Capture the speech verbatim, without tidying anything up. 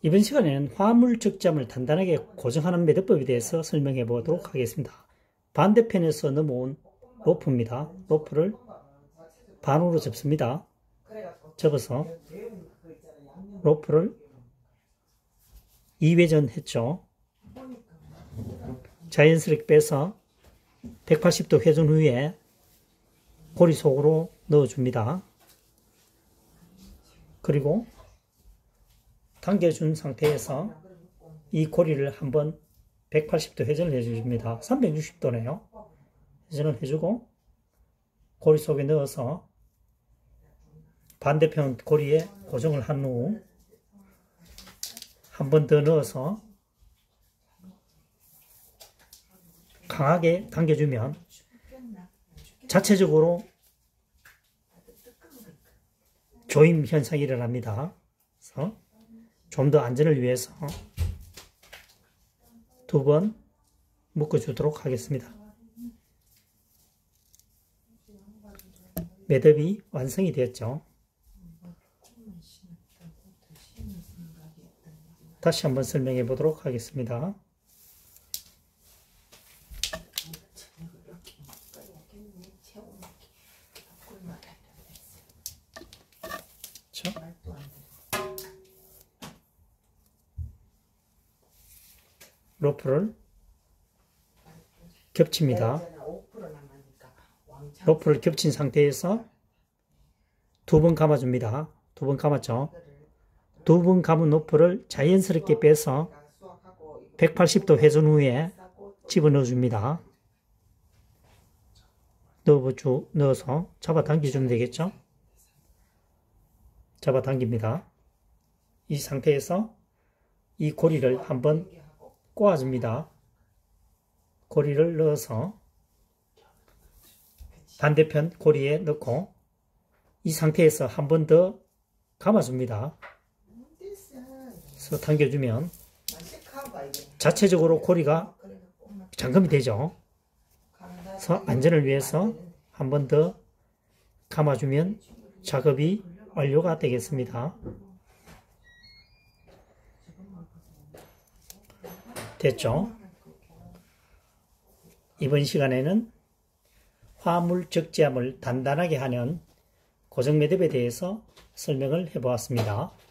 이번 시간에는 화물 적재함을 단단하게 고정하는 매듭법에 대해서 설명해 보도록 하겠습니다. 반대편에서 넘어온 로프입니다. 로프를 반으로 접습니다. 접어서 로프를 이 회전 했죠. 자연스럽게 빼서 백팔십 도 회전 후에 고리 속으로 넣어줍니다. 그리고 당겨준 상태에서 이 고리를 한번 백팔십 도 회전을 해줍니다. 삼백육십 도네요. 회전을 해주고 고리 속에 넣어서 반대편 고리에 고정을 한 후 한 번 더 넣어서 강하게 당겨주면 자체적으로 조임 현상이 일어납니다. 그래서 좀 더 안전을 위해서 두 번 묶어주도록 하겠습니다. 매듭이 완성이 되었죠. 다시 한번 설명해 보도록 하겠습니다. 로프를 겹칩니다. 로프를 겹친 상태에서 두 번 감아줍니다. 두 번 감았죠. 두 번 감은 로프를 자연스럽게 빼서 백팔십 도 회전 후에 집어넣어 줍니다. 넣어주, 넣어서 잡아당겨주면 되겠죠. 잡아당깁니다. 이 상태에서 이 고리를 한번 꼬아줍니다. 고리를 넣어서 반대편 고리에 넣고 이 상태에서 한 번 더 감아줍니다. 그래서 당겨주면 자체적으로 고리가 잠금이 되죠. 그래서 안전을 위해서 한 번 더 감아주면 작업이 완료가 되겠습니다. 됐죠? 이번 시간에는 화물 적재함을 단단하게 하는 고정 매듭에 대해서 설명을 해보았습니다.